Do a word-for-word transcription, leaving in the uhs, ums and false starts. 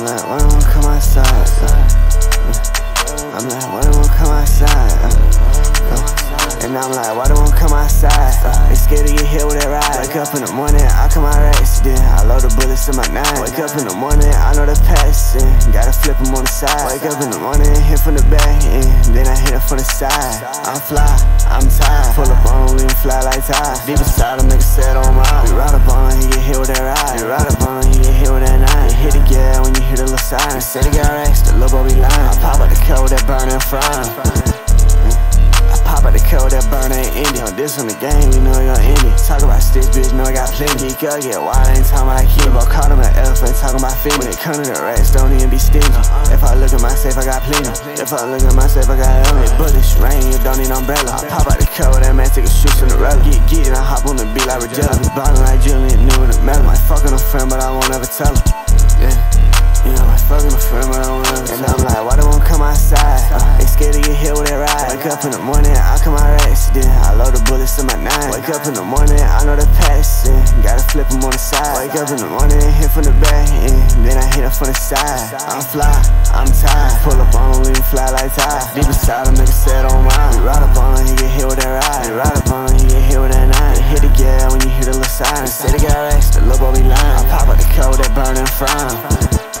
like, why don't wanna come outside? I'm like, why don't wanna come outside? And I'm like, why don't wanna come outside? They scared to get hit with that ride. Wake up in the morning, I come out accident. I load the bullets in my nine. Wake up in the morning, I know the passing. Gotta flip them on the side. Wake up in the morning, hit from the back, and then I hit it from the side. I'm fly, I'm tired. Pull up on him, we fly like tide. Deep inside, I make a set on mine. We ride up on him, he get hit with that ride. We ride up on him, he get hit with that nine. You hit the gas when you hear the little siren. Say the guy racks, the little boy be lying. I pop out the car with that burning frying. Pop out the code that burn ain't ending. On this on the game, we know you gon' end it. Talk about sticks, bitch, know I got plenty. Geek up, get wild, ain't talking about Kimbo. Caught him an elephant, talking about fin. When it come to the rats, don't even be stingy. If I look at my safe, I got plenty. If I look at my safe, I got helmet. Bullets, rain, you don't need umbrella. I pop out the code, that man take a shoot from the rubber. Get get and I hop on the beat like Regella. Be ballin' like Julian, new in the melon. Might fuck on a friend, but I won't ever tell her. Yeah. You know, I fuckin' a friend, but I don't wanna. And I'm like, why they won't come outside? They scared to get hit with that ride. Wake up in the morning, I come out accident. I load the bullets in my nine. Wake up in the morning, I know the passing. Gotta flip them on the side. Wake up in the morning, hit from the back, and then I hit it from the side. I'm fly, I'm tired. Pull up on him, we fly like tide. Deep inside, I make a set on mine. We ride up on him, he get hit with that ride. We ride up on him, he get hit with that nine. Hit the gas when you hear the little siren. Say the guy racks, the little boy be lying. I pop out the car with that burning frying.